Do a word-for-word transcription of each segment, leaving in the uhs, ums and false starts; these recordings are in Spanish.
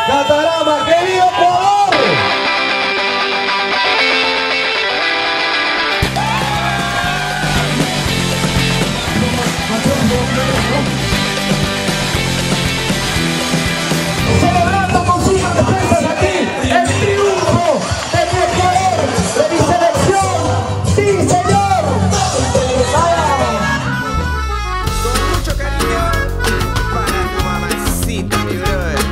Catarama, querido Ecuador. Celebrando con sus defensas aquí el triunfo de mi Ecuador, de mi selección. Sí, señor. Con mucho cariño para tu mamacita, mi brother.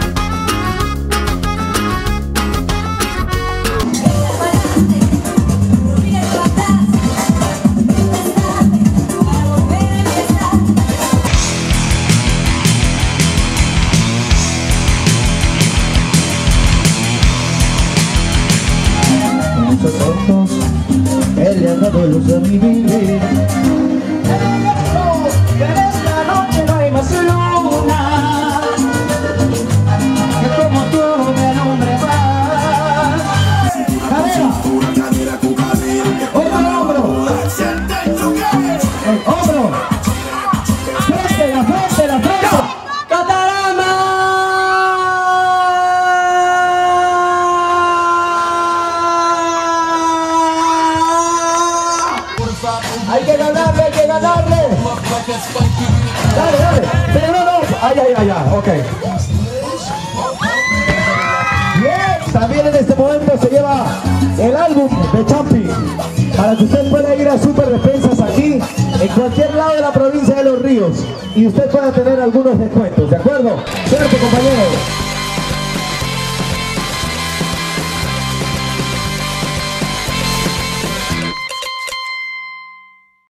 Muchos ojos, él le ha dado luz a mi vivir. Que en esta noche no hay más luna que como tú me alumbres más. Cadera, otro hombro, el hombro, frente, la frente, la frente. Hay que ganarle, hay que ganarle. Dale, dale. Pero no, no. Ay, ay, ay, ay. Ok. Bien. También en este momento se lleva el álbum de Champi. Para que usted pueda ir a Super Despensas aquí, en cualquier lado de la provincia de Los Ríos. Y usted pueda tener algunos descuentos, ¿de acuerdo? Suerte, compañeros.